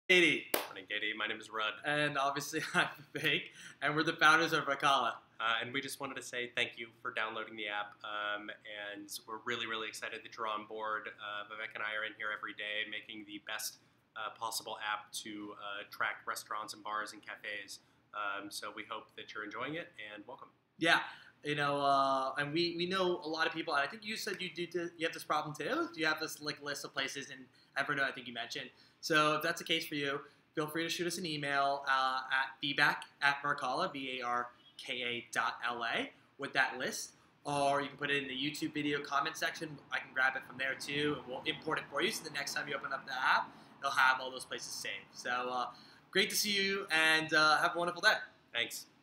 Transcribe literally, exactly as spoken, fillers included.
Katie. Morning, Katie. My name is Rudd. And obviously I'm Fake, and we're the founders of Varkala. Uh, and we just wanted to say thank you for downloading the app. Um, and we're really, really excited that you're on board. Uh, Vivek and I are in here every day making the best uh, possible app to uh, track restaurants and bars and cafes. Um, so we hope that you're enjoying it, and welcome. Yeah, you know, uh, and we, we know a lot of people, and I think you said you do you have this problem too. Do you have this like list of places in Evernote? I think you mentioned. So if that's the case for you, feel free to shoot us an email uh, at feedback at Varkala, V A R K A dot L A, with that list. Or you can put it in the YouTube video comment section. I can grab it from there too, and we'll import it for you. So the next time you open up the app, it'll have all those places saved. So uh, great to see you, and uh, have a wonderful day. Thanks.